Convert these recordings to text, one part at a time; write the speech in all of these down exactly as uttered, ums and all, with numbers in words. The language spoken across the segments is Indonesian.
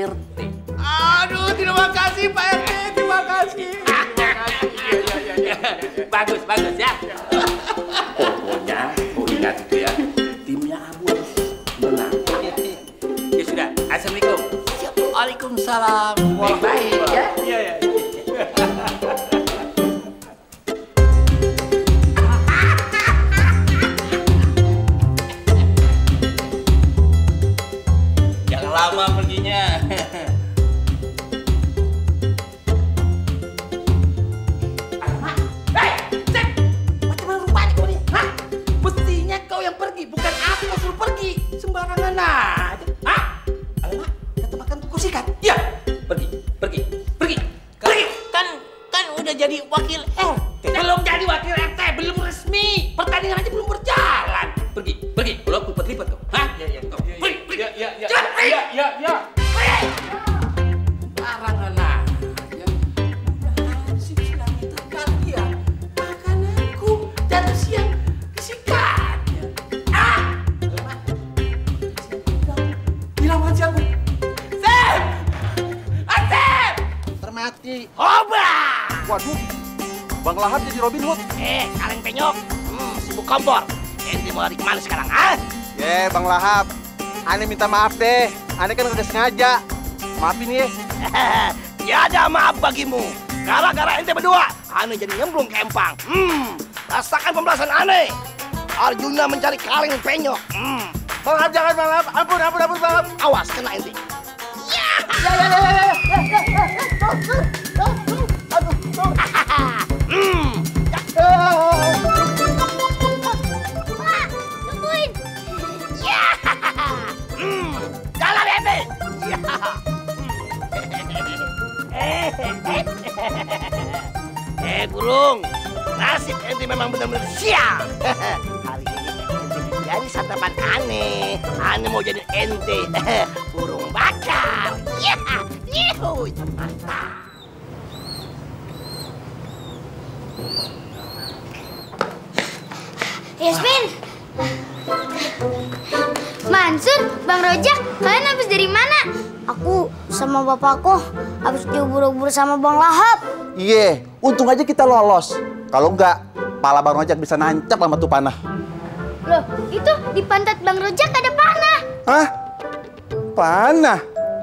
R T. Aduh, terima kasih Pak R T, terima kasih. Terima kasih. Ya, ya, ya, ya. Bagus, bagus ya. Pokoknya, kau ingat itu ya, timnya Abu harus menang. Ya sudah, assalamualaikum. Waalaikumsalam. Baik-baik ya. Iya, ya. Jangan lama perginya. Hei, cek! Macam mana rupanya kau ini? Hah? Mestinya kau yang pergi, bukan aku yang suruh pergi. Sembarangan aja. Hah? Alamak, kata makan tuku sikat. Iya, pergi, pergi, pergi, pergi. Kan kan udah jadi wakil R T. Belum jadi wakil R T, belum resmi. Pertandingan aja belum berjalan. Pergi, pergi. Kalau aku lipat kau. Hah? Iya, iya. Kau pergi, pergi. Ya, ya, ya. Cepat, pergi. Ya, ya, ya. Pergi. Barangan aja. Si sudah minta kalian. Makananku jatuh siang kesikat. Ah! Alamak. Hilang wajahku. Sep! Asep! Termati. Oba! Waduh, Bang Lahap jadi Robin Hood. Eh, kaleng penyok. Hmm, sibuk kompor. Ente mau lari kemana sekarang, ah? Ye, Bang Lahap. Ane minta maaf deh. Ane kan udah sengaja. Maafin ye. Tiada maaf bagimu. Gara-gara ente berdua, ane jadi nyemplung ke empang. Hmm, rasakan pembalasan ane. Arjuna mencari kaleng penyok. Hmm, Bang Lahap jangan, Bang Lahap. Ampun, ampun, ampun, Bang Lahap. awas kena ente. Ya, ya, ya, ya, ya, ya, ya, ya. Aduh, aduh. Hmm, Pak, tungguin. ya. Hmm, jalan ente. Ya. Eh, burung. Nasib ente memang benar-benar sial. Hari ini ente jadi santapan aneh. Aneh mau jadi ente. Burung bakar. Ya, yuhuy. Mantap. Yasmin. Mansur, Bang Rojak, kalian habis dari mana? Aku sama bapakku habis diubur-ubur sama Bang Lahap. Iya, untung aja kita lolos. Kalau enggak, pala Bang Rojak bisa nancap sama tuh panah. Loh, itu di pantat Bang Rojak ada panah. Hah? Panah?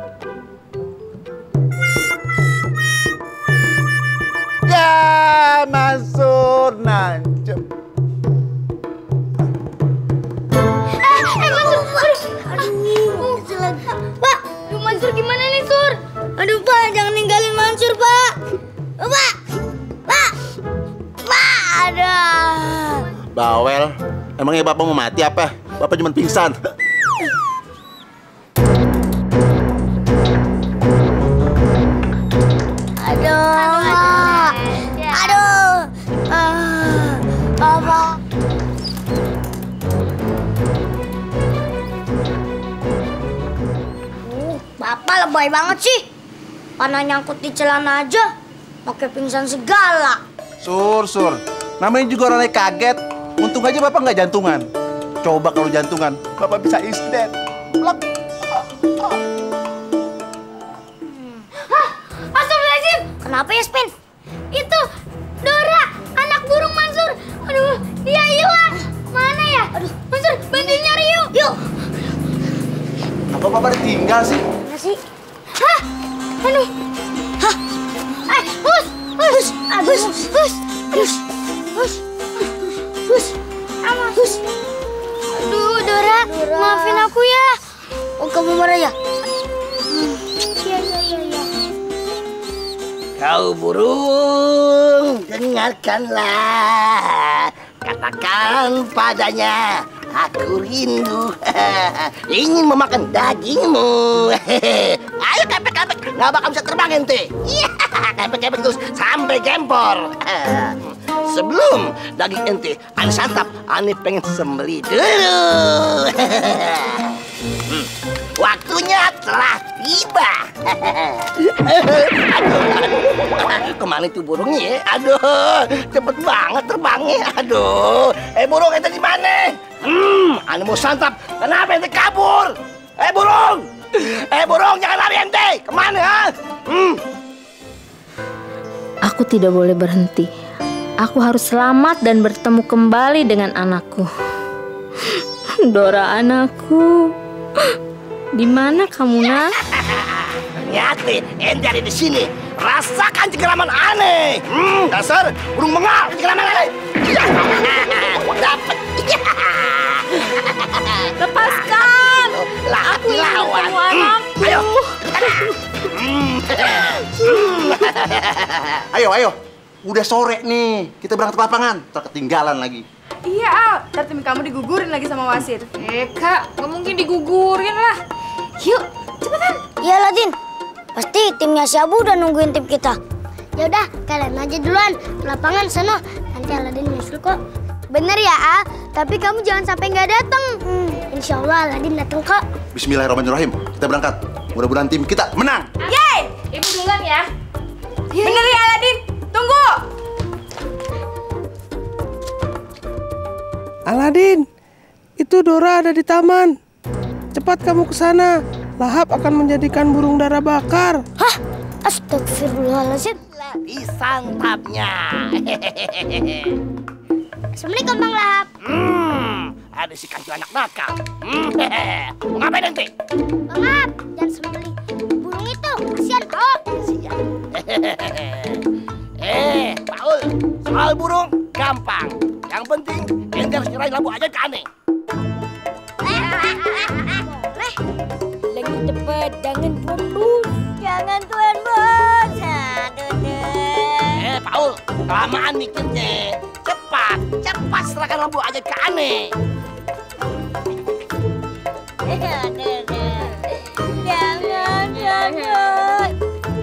Ya, Mansur nancep. Eh, eh Mansur, aduh, aduh, Pak, aduh Mansur gimana nih Sur? Aduh Pak, jangan ninggalin Mansur Pak. Pak, Pak, Pak, ada. Bawel, emangnya Bapak mau mati apa? Bapak cuma pingsan. Aduh, aduh, ah, Bapak. Uh, Bapak lebay banget sih. Panah nyangkut di celana aja, pakai pingsan segala. Sur, sur. Namanya juga orang lagi kaget. Untung aja Bapak nggak jantungan. Coba kalau jantungan, Bapak bisa isdet. Plek. Hah? Astagfirullahaladzim. Kenapa ya, Spin? Itu Dora, anak burung Mansur. Aduh, dia hilang. Mana ya? Aduh, Mansur, bantuin nyari yuk. Yuk. Apa Bapak ditinggal sih? Mana sih? Hah? Aduh. Hah? Eh, hus, hus, hus, hus, hus, hus, hus, awas, hus. Aduh, Dora, maafin aku ya. Oh, kamu marah ya? Iya, iya, iya, iya. Kau burung, dengarkanlah. Katakan padanya, aku rindu. Ingin memakan dagingmu. Ayo kepek-kepek, nggak bakal bisa terbang ente. Kepek-kepek terus sampai gempor. Sebelum daging ente ane santap, ane pengen sembeli dulu. Hmm. Waktunya telah tiba. Aduh, aduh, kemana itu burungnya ya? Aduh, cepet banget terbangnya. Aduh, eh burung ente di mana? Hmm, ane mau santap. Kenapa ente kabur? Eh burung, Eh burung, jangan lari ente. Kemana? Ha? Hmm. Aku tidak boleh berhenti. Aku harus selamat dan bertemu kembali dengan anakku. Dora anakku, di mana kamu nak? Ternyata ente ada di sini. Rasakan cengkeraman aneh. Hmm, dasar burung bengal cengkeraman aneh. Dapat. Lepaskan! Aku lawan. Hmm. Ayo. Ayo, ayo. Udah sore nih. Kita berangkat ke lapangan. Ntar ketinggalan lagi. Iya, Al. Ntar tim kamu digugurin lagi sama wasit. Eh, Kak. Nggak mungkin digugurin lah. Yuk, cepetan. Iya, Ladin. Pasti timnya si Abu udah nungguin tim kita. Ya udah, kalian aja duluan ke lapangan sana. Nanti Aladin nyusul kok. Bener ya, Al. Tapi kamu jangan sampai nggak datang. Hmm, insya Allah Aladin datang kok. Bismillahirrahmanirrahim. Kita berangkat. Mudah-mudahan tim kita menang. Yeay! Ibu duluan ya. Bener ya, Aladin. Tunggu. Aladin, itu Dora ada di taman. Cepat kamu ke sana. Lahap akan menjadikan burung dara bakar. Hah? Astagfirullahaladzim. Disantapnya. Assalamualaikum Bang Lahap. Hmm, ada si kancu anak nakal. Hmm, mau ngapain nanti? Bang Lahap, jangan sembeli burung itu. Kasihan kok. Kasihan. Eh, Paul, soal burung gampang. Yang penting ente harus nyerahin lampu aja ke aneh. Boleh. Lagi cepet, jangan Tuan Bos. Jangan Tuan Bos. Aduh deh. Eh, Paul, kelamaan mikirnya. Cepat, cepat serahkan lampu aja ke aneh. Aduh deh. Jangan, jangan.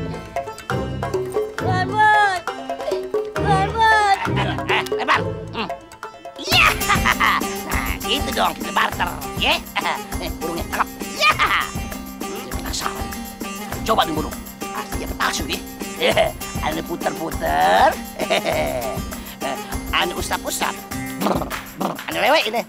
Tuan Bos. Tuan Bos. Eh, lebar. Hmm. Iya. Nah, gitu dong kita barter, ya. Eh, burungnya tangkap. Iya. Saya penasaran. Coba nih burung. Aslinya palsu ya. Eh, ane puter-puter. Eh, ane usap-usap. Ane lewek ini.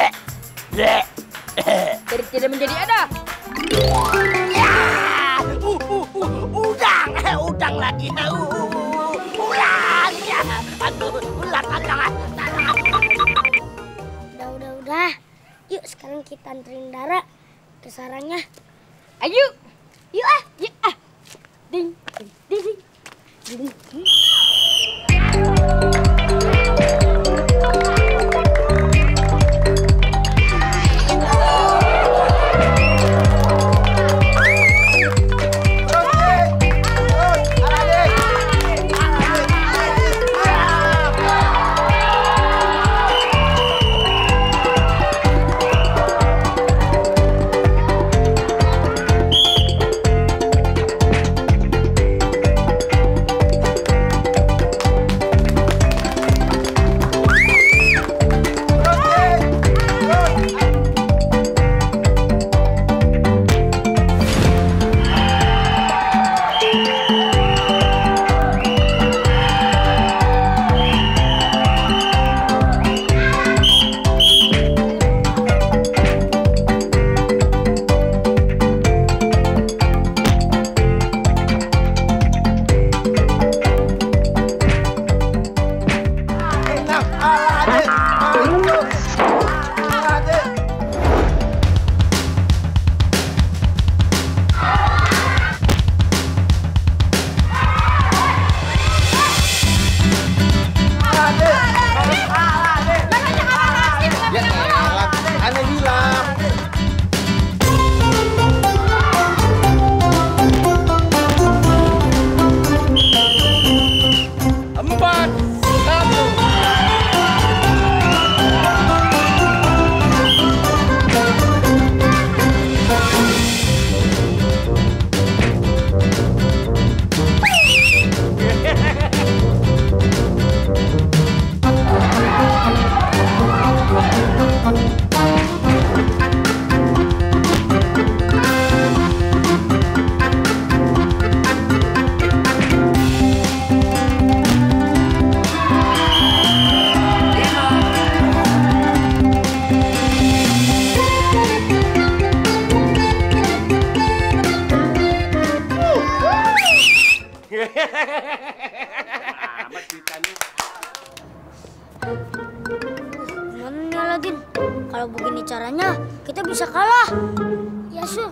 Jadi tidak menjadi ada. Ya. Uh, uh, uh, udang. Eh, udang lagi. Uh, uh, ular. Ya. Aduh, ular tangan. Udah, udah, udah. Yuk sekarang kita anterin Dara ke sarangnya. Ayo. Yuk ah, yuk ah. Ding, ding, ding, ding. Ding. Tim, kalau begini caranya kita bisa kalah. Ya, Sur.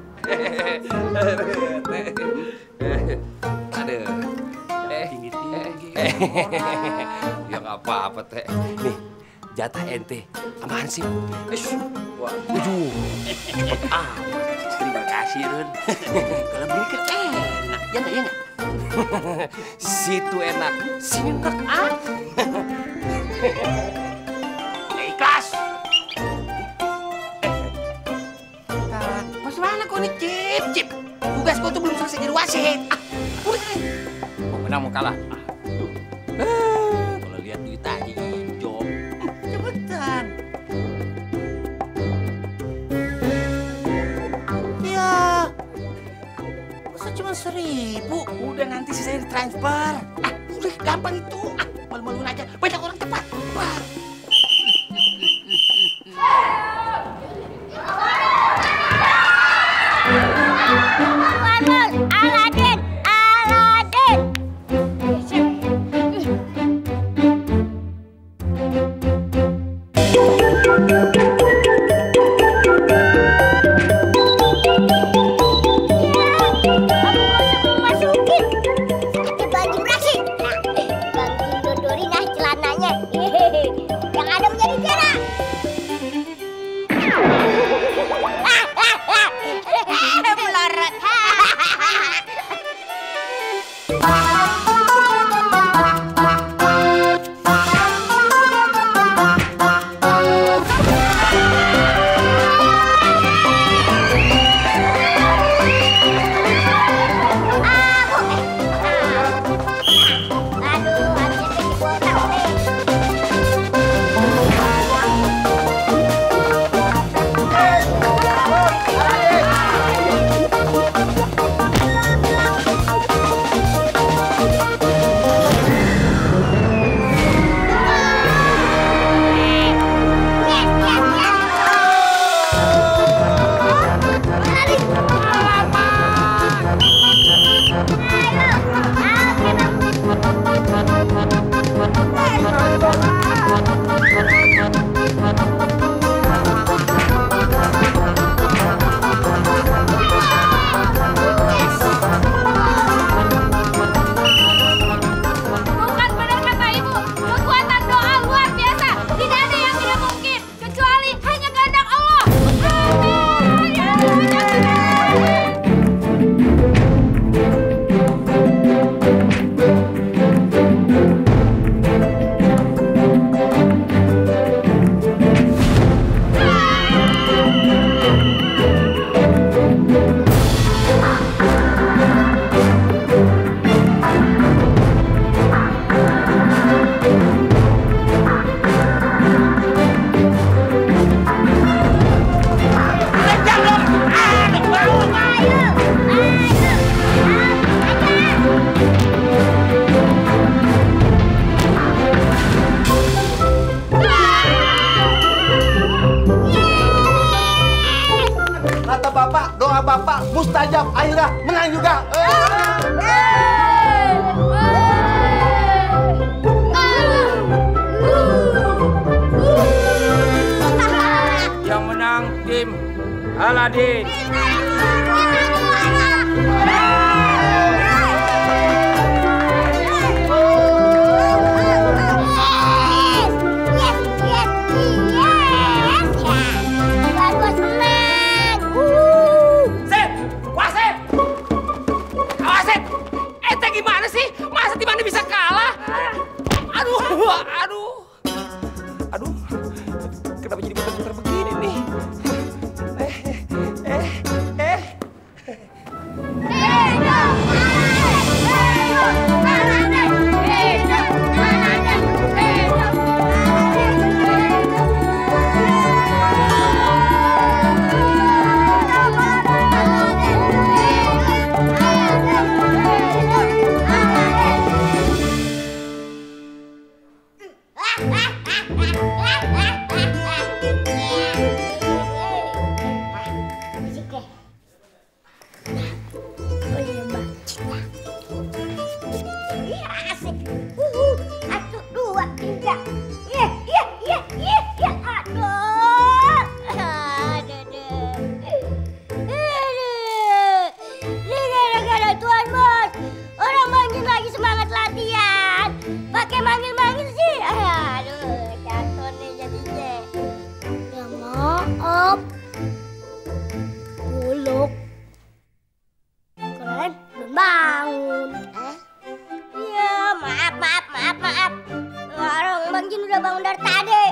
Aduh. Eh, eh, ya nggak apa-apa teh. Nih, jatah ente sama Hansip. Wah, ujuh. Cepet amat. Terima kasih, Run. Kalau beli kan enak, ya nggak, ya nggak? Situ enak, sini enak ah. Ikhlas. Mas mana kau nih, Cip? Cip, tugas kau tuh belum selesai jadi wasit. Ah, udah kan? Mau menang mau kalah? Ah, tuh. Ah, kalau lihat duit aja hijau. Cepetan. Ya, masa cuma seribu? Udah nanti saya transfer. Ah, udah gampang itu. Ah, malu-maluin aja. Banyak orang cepat. Wah. Aladin, Aladin. Masukin. Pakai baju beraksi. Nah, bantuin dodorin ah celananya. Yang ada menjadi juara. Melorot. Bukan benar kata ibu, kekuatan doa luar biasa. Tidak ada yang tidak mungkin, kecuali hanya kehendak Allah. Amin. Ya Allah. Kata bapak, doa bapak mustajab, akhirnya menang juga. Yang menang tim Aladin. Sip, wasit. Wasit. Ente gimana sih? Masa tim Anda bisa kalah? Aduh, aduh. Aduh. Kenapa jadi muter-muter begini nih? Eh, eh, eh. Maaf. Buluk. Keren belum bangun. Eh? Iya, maaf, maaf, maaf, maaf. Orang Bang Jin udah bangun dari tadi.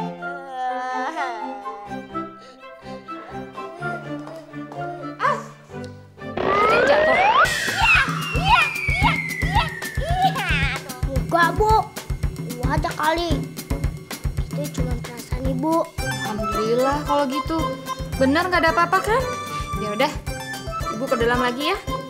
Ah, Jin jatuh. Iya, iya, iya, iya. Enggak, Bu. Wajar kali. Itu cuma perasaan Ibu. Alhamdulillah kalau gitu. Benar nggak ada apa-apa kan? Ya udah, Ibu ke dalam lagi ya.